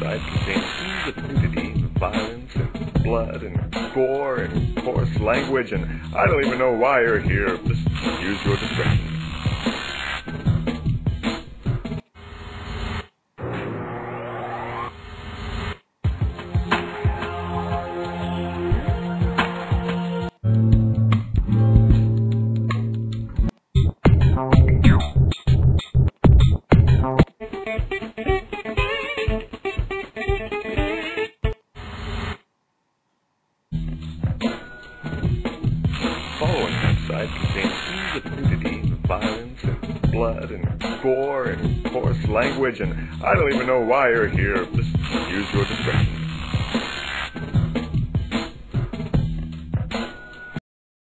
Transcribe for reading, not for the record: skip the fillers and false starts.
website contains scenes of nudity, violence, and blood, and gore, and coarse language, and I don't even know why you're here. Just use your discretion. Following website contains scenes of nudity, violence, and blood, and gore, and coarse language, and I don't even know why you're here. Just use your discretion.